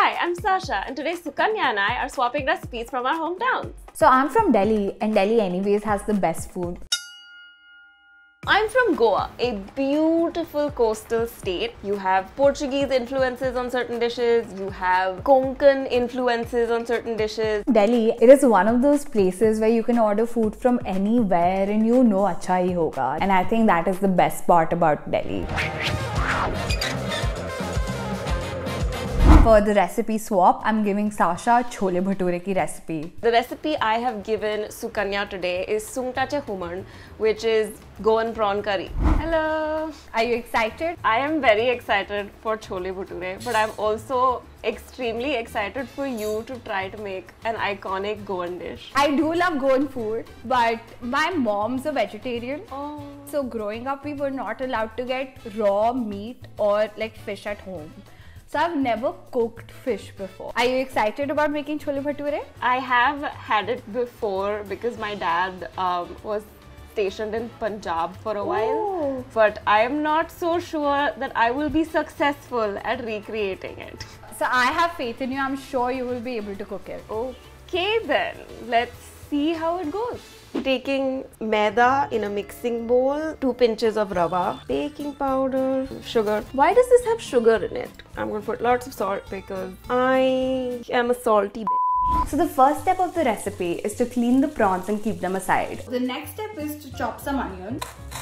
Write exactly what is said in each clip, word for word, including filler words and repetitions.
Hi, I'm Sasha, and today Sukanya and I are swapping recipes from our hometowns. So I'm from Delhi, and Delhi anyways has the best food. I'm from Goa, a beautiful coastal state. You have Portuguese influences on certain dishes, you have Konkan influences on certain dishes. Delhi, it is one of those places where you can order food from anywhere and you know acha hi hoga. And I think that is the best part about Delhi. For the recipe swap, I'm giving Sasha chole bhature ki recipe. The recipe I have given Sukanya today is Sungtache Human, which is Goan prawn curry. Hello! Are you excited? I am very excited for chole bhature, but I'm also extremely excited for you to try to make an iconic Goan dish. I do love Goan food, but my mom's a vegetarian. Oh. So growing up, we were not allowed to get raw meat or like fish at home. So I've never cooked fish before. Are you excited about making chole bhature? I have had it before because my dad um, was stationed in Punjab for a while. Ooh. But I am not so sure that I will be successful at recreating it. So I have faith in you. I'm sure you will be able to cook it. Okay then, let's see how it goes. Taking maida in a mixing bowl, two pinches of rava, baking powder, sugar. Why does this have sugar in it? I'm going to put lots of salt because I am a salty bitch. So the first step of the recipe is to clean the prawns and keep them aside. The next step is to chop some onions.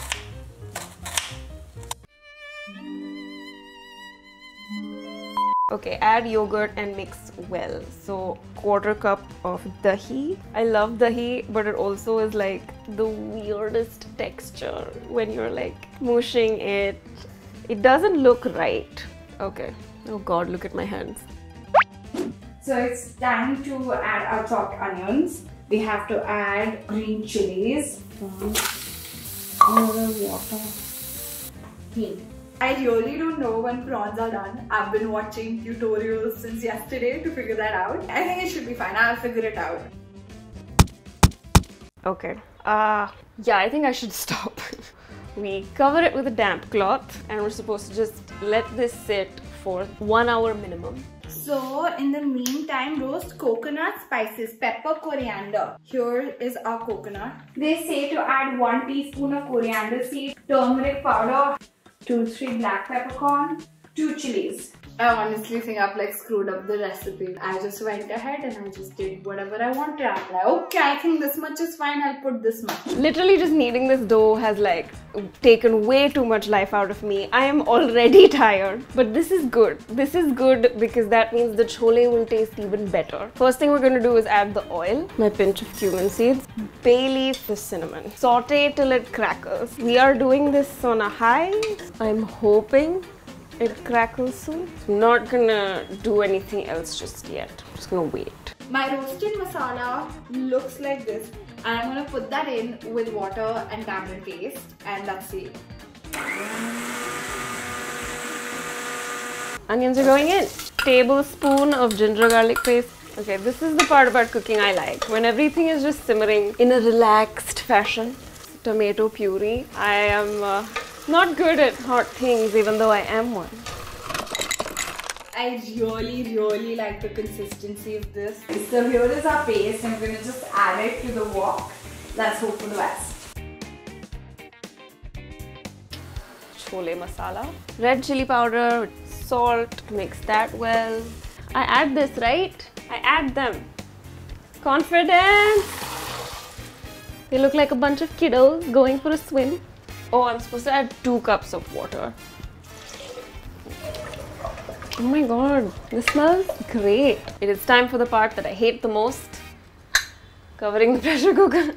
Okay, add yogurt and mix well. So quarter cup of dahi. I love dahi, but it also is like the weirdest texture when you're like mushing it. It doesn't look right. Okay. Oh God, look at my hands. So it's time to add our chopped onions. We have to add green chilies. Water. I really don't know when prawns are done. I've been watching tutorials since yesterday to figure that out. I think it should be fine. I'll figure it out. Okay. Uh, yeah, I think I should stop. We cover it with a damp cloth and we're supposed to just let this sit for one hour minimum. So in the meantime, roast coconut spices, pepper, coriander. Here is our coconut. They say to add one teaspoon of coriander seed, turmeric powder, two, three black peppercorn, two chilies. I honestly think I've like screwed up the recipe. I just went ahead and I just did whatever I wanted. I'm like, okay, I think this much is fine. I'll put this much. Literally just kneading this dough has like taken way too much life out of me. I am already tired, but this is good. This is good because that means the chole will taste even better. First thing we're going to do is add the oil, my pinch of cumin seeds, bay leaf, the cinnamon. Saute till it crackles. We are doing this on a high. I'm hoping it crackles soon. I'm not gonna do anything else just yet. I'm just gonna wait. My roasted masala looks like this. And I'm gonna put that in with water and tamarind paste, and that's it. Onions are going in. Tablespoon of ginger garlic paste. Okay, this is the part about cooking I like. When everything is just simmering in a relaxed fashion. Tomato puree. I am uh, not good at hot things, even though I am one. I really, really like the consistency of this. So here is our paste. I'm going to just add it to the wok. Let's hope for the best. Chole masala. Red chili powder, salt, mix that well. I add this, right? I add them. Confidence! They look like a bunch of kiddos going for a swim. Oh, I'm supposed to add two cups of water. Oh my God, this smells great. It is time for the part that I hate the most. Covering the pressure cooker.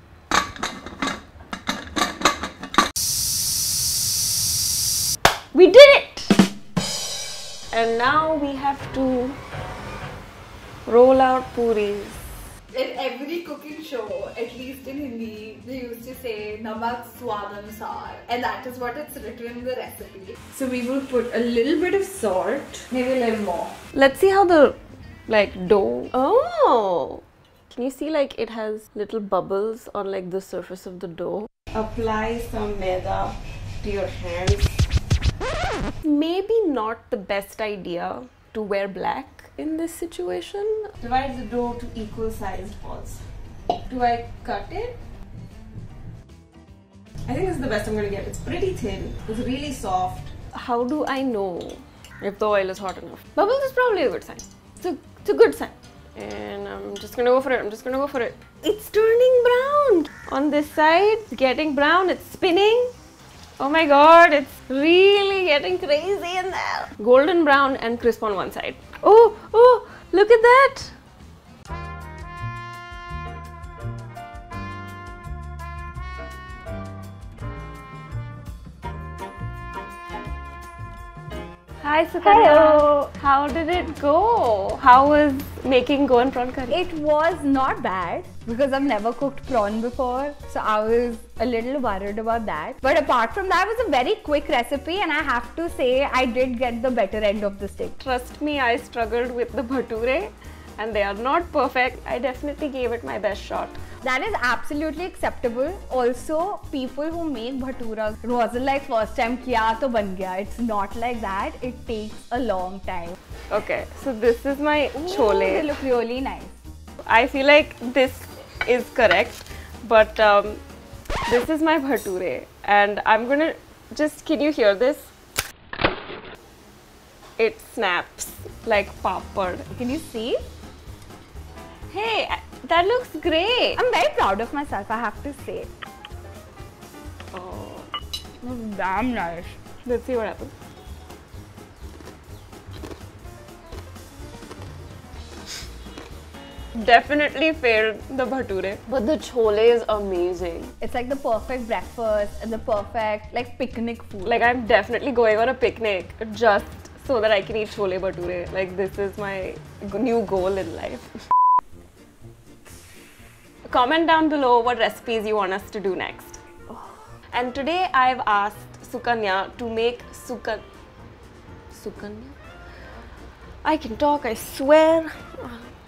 We did it! And now we have to roll out puris. In every cooking show, at least in Hindi, they used to say Namak Swad Anusar, and that is what it's written in the recipe. So we will put a little bit of salt, maybe a little more. Let's see how the like dough. Oh, can you see like it has little bubbles on like the surface of the dough? Apply some maida to your hands. Maybe not the best idea to wear black in this situation? Divide the dough to equal sized balls. Do I cut it? I think this is the best I'm gonna get. It's pretty thin. It's really soft. How do I know if the oil is hot enough? Bubbles is probably a good sign. It's a, it's a good sign. And I'm just gonna go for it. I'm just gonna go for it. It's turning brown on this side. It's getting brown. It's spinning. Oh my god, it's really getting crazy in there. Golden brown and crisp on one side. Oh, oh, look at that. Hi Sukanya. Hello. How did it go? How was making goan prawn curry? It was not bad because I've never cooked prawn before, so I was a little worried about that. But apart from that, it was a very quick recipe, and I have to say I did get the better end of the stick. Trust me, I struggled with the bhature and they are not perfect. I definitely gave it my best shot. That is absolutely acceptable. Also, people who make bhaturas, it wasn't like first time kiya to ban gaya. It's not like that. It takes a long time. Okay, so this is my chole. Ooh, they look really nice. I feel like this is correct, but um, this is my bhature, and I'm gonna just, can you hear this? It snaps like papad. Can you see? Hey, that looks great. I'm very proud of myself, I have to say. Oh, Looks damn nice. let's see what happens. Definitely failed the bhature, but the chole is amazing. It's like the perfect breakfast and the perfect like picnic food. Like, I'm definitely going on a picnic just so that I can eat chole bhature. Like, this is my g- new goal in life. Comment down below what recipes you want us to do next. And today I've asked Sukanya to make Sukan... Sukanya? I can talk, I swear.